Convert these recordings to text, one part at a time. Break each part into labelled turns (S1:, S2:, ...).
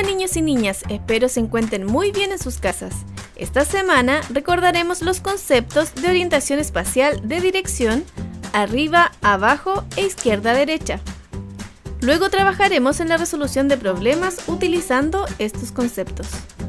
S1: Hola niños y niñas, espero se encuentren muy bien en sus casas. Esta semana recordaremos los conceptos de orientación espacial de dirección, arriba, abajo e izquierda-derecha. Luego trabajaremos en la resolución de problemas utilizando estos conceptos.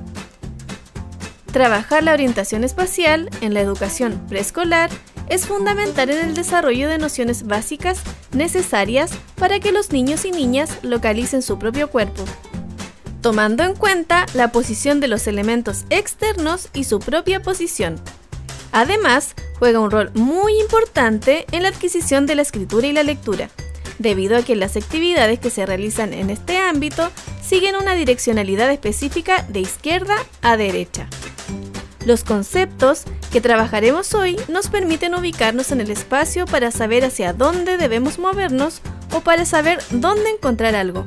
S1: Trabajar la orientación espacial en la educación preescolar es fundamental en el desarrollo de nociones básicas necesarias para que los niños y niñas localicen su propio cuerpo, tomando en cuenta la posición de los elementos externos y su propia posición. Además, juega un rol muy importante en la adquisición de la escritura y la lectura, debido a que las actividades que se realizan en este ámbito siguen una direccionalidad específica de izquierda a derecha. Los conceptos que trabajaremos hoy nos permiten ubicarnos en el espacio para saber hacia dónde debemos movernos o para saber dónde encontrar algo.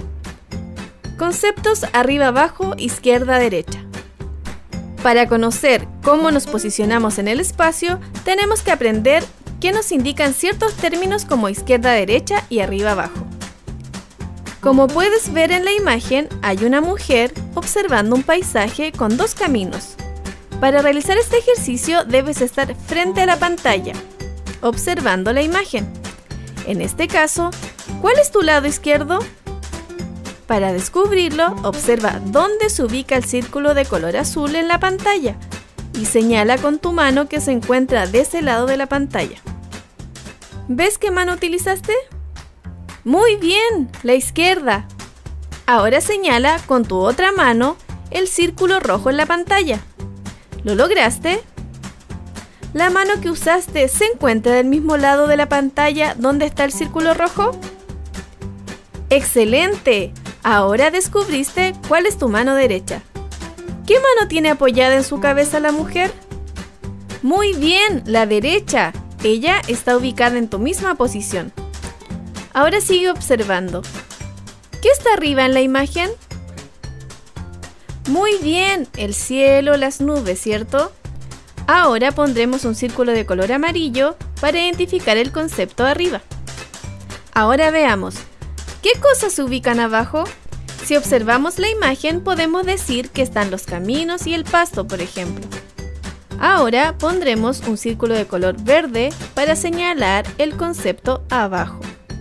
S1: Conceptos arriba-abajo, izquierda-derecha. Para conocer cómo nos posicionamos en el espacio, tenemos que aprender qué nos indican ciertos términos como izquierda-derecha y arriba-abajo. Como puedes ver en la imagen, hay una mujer observando un paisaje con dos caminos. Para realizar este ejercicio debes estar frente a la pantalla, observando la imagen. En este caso, ¿cuál es tu lado izquierdo? Para descubrirlo, observa dónde se ubica el círculo de color azul en la pantalla y señala con tu mano que se encuentra de ese lado de la pantalla. ¿Ves qué mano utilizaste? ¡Muy bien! La izquierda. Ahora señala con tu otra mano el círculo rojo en la pantalla. ¿Lo lograste? ¿La mano que usaste se encuentra del mismo lado de la pantalla donde está el círculo rojo? ¡Excelente! Ahora descubriste cuál es tu mano derecha. ¿Qué mano tiene apoyada en su cabeza la mujer? ¡Muy bien! La derecha. Ella está ubicada en tu misma posición. Ahora sigue observando. ¿Qué está arriba en la imagen? Muy bien, el cielo, las nubes, ¿cierto? Ahora pondremos un círculo de color amarillo para identificar el concepto arriba. Ahora veamos, ¿qué cosas se ubican abajo? Si observamos la imagen podemos decir que están los caminos y el pasto, por ejemplo. Ahora pondremos un círculo de color verde para señalar el concepto abajo.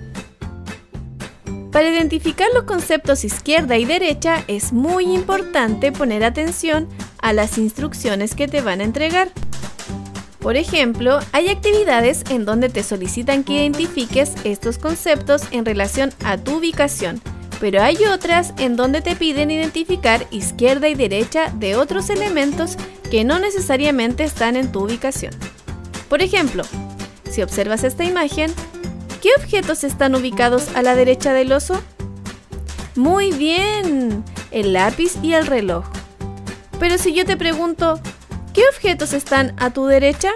S1: Para identificar los conceptos izquierda y derecha es muy importante poner atención a las instrucciones que te van a entregar. Por ejemplo, hay actividades en donde te solicitan que identifiques estos conceptos en relación a tu ubicación, pero hay otras en donde te piden identificar izquierda y derecha de otros elementos que no necesariamente están en tu ubicación. Por ejemplo, si observas esta imagen, ¿qué objetos están ubicados a la derecha del oso? ¡Muy bien! El lápiz y el reloj. Pero si yo te pregunto, ¿qué objetos están a tu derecha?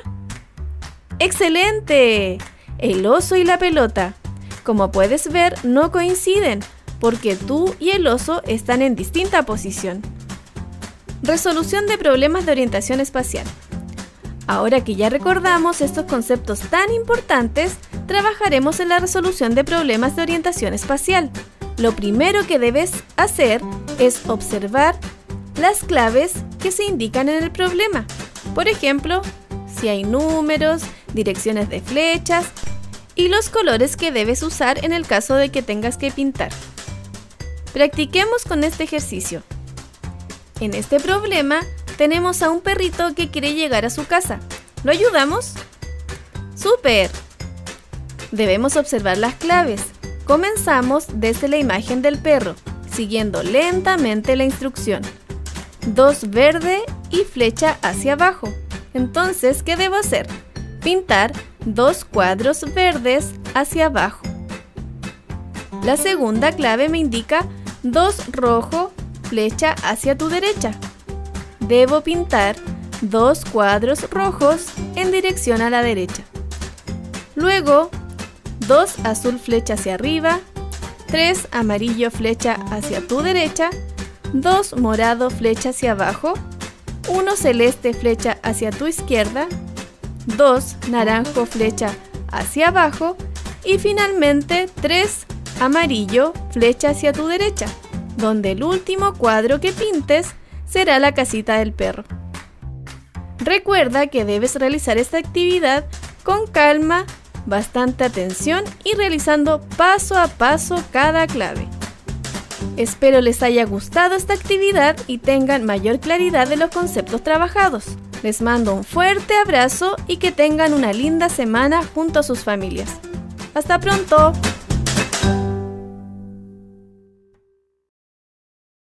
S1: ¡Excelente! El oso y la pelota. Como puedes ver, no coinciden, porque tú y el oso están en distinta posición. Resolución de problemas de orientación espacial. Ahora que ya recordamos estos conceptos tan importantes, trabajaremos en la resolución de problemas de orientación espacial. Lo primero que debes hacer es observar las claves que se indican en el problema. Por ejemplo, si hay números, direcciones de flechas y los colores que debes usar en el caso de que tengas que pintar. Practiquemos con este ejercicio. En este problema tenemos a un perrito que quiere llegar a su casa. ¿Lo ayudamos? ¡Súper! Debemos observar las claves. Comenzamos desde la imagen del perro, siguiendo lentamente la instrucción. 2 verde y flecha hacia abajo. Entonces, ¿qué debo hacer? Pintar 2 cuadros verdes hacia abajo. La segunda clave me indica 2 rojo, flecha hacia tu derecha. Debo pintar 2 cuadros rojos en dirección a la derecha. Luego, 2 azul flecha hacia arriba, 3 amarillo flecha hacia tu derecha, 2 morado flecha hacia abajo, 1 celeste flecha hacia tu izquierda, 2 naranjo flecha hacia abajo y finalmente 3 amarillo flecha hacia tu derecha. donde el último cuadro que pintes será la casita del perro. Recuerda que debes realizar esta actividad con calma, bastante atención y realizando paso a paso cada clave. Espero les haya gustado esta actividad y tengan mayor claridad de los conceptos trabajados. Les mando un fuerte abrazo y que tengan una linda semana junto a sus familias. ¡Hasta pronto!